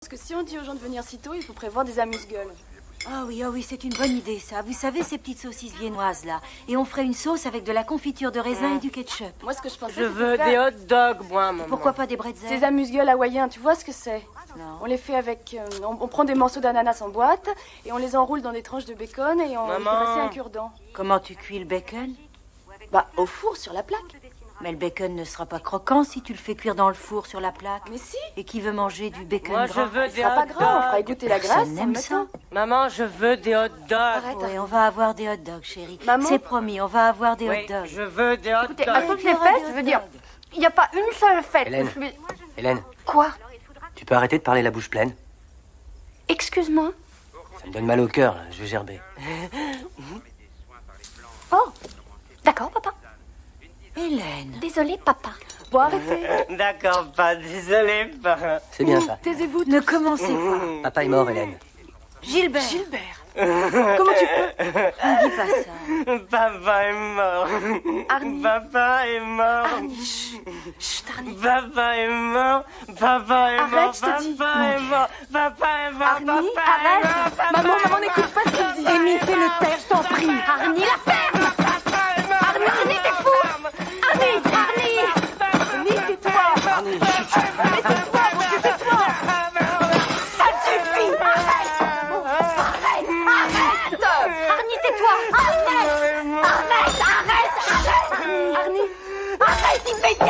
Parce que si on dit aux gens de venir si tôt, il faut prévoir des amuse-gueules. Oh oui, c'est une bonne idée, ça. Vous savez, ces petites saucisses viennoises, là. Et on ferait une sauce avec de la confiture de raisin et du ketchup. Moi, ce que je pensais, Je veux des hot dogs, moi, maman. Pourquoi pas des bretzels? Ces amuse-gueules hawaïens, tu vois ce que c'est? Non. On les fait avec... on prend des morceaux d'ananas en boîte, et on les enroule dans des tranches de bacon, et on fait passer un cure-dent. Comment tu cuis le bacon? Bah, au four, sur la plaque. Mais le bacon ne sera pas croquant si tu le fais cuire dans le four sur la plaque. Mais si. Et qui veut manger du bacon Moi, je gras? veux des Ce sera pas hot grave, on fera dogs. égoutter la graisse. Personne n'aime ça. Maman, je veux des hot dogs. Arrête. Oui, on va avoir des hot dogs, chérie. Maman. C'est promis, on va avoir des Oui, hot dogs. je veux des hot Écoutez, dogs. à toutes les fêtes, je veux dire, il n'y a pas une seule fête. Hélène. où je vais- Hélène, Quoi? tu peux arrêter de parler la bouche pleine? Excuse-moi. Ça me donne mal au cœur, là. Je vais gerber. Oh, d'accord, papa. Hélène. Désolée, papa. Bon, arrêtez. D'accord, pas désolé, pas. C'est bien ça. Taisez-vous. Ne commencez pas. Papa est mort, Hélène. Gilbert. Comment tu peux? Ne dis pas ça. Papa est mort. Arnie. Papa est mort. Arnie, chut, Arnie. Papa est mort. Papa est mort. Arrête, je te dis. Papa est mort. Papa est mort. Arnie, Papa est arrête. mort. Papa Maman, est maman, n'écoute pas ce qu'il dit. Amy, fais le taire, je t'en prie. Arnie, la ferme. Arnie, t'es fou. Arnie. Arnie, tais-toi. Arnie, chut, chut. Mais tais-toi, mon Dieu, tais-toi. Ça suffit. Arrête. Arnie, tais-toi. Arrête. Arrête. Arnie. Arrête, il fait